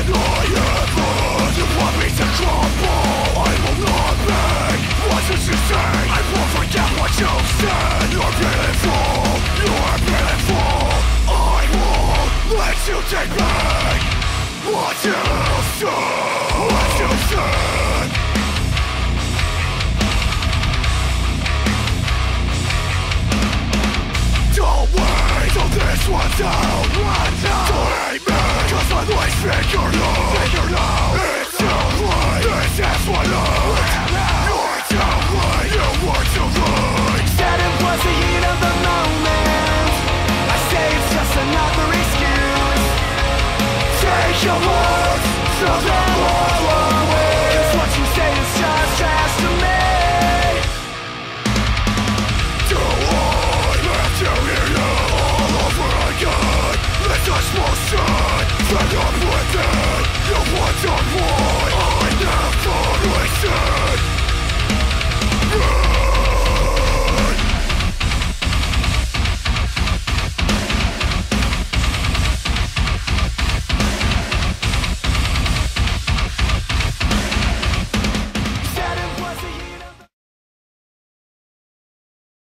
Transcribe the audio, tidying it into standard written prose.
Take back what you said, what you said. Don't wait till this one's out. Don't hate me, 'cause my life's figured out. It's too late, this is what you're too late, you were too late. Said it was the heat of the moment. I say it's just another excuse. Take your words, so that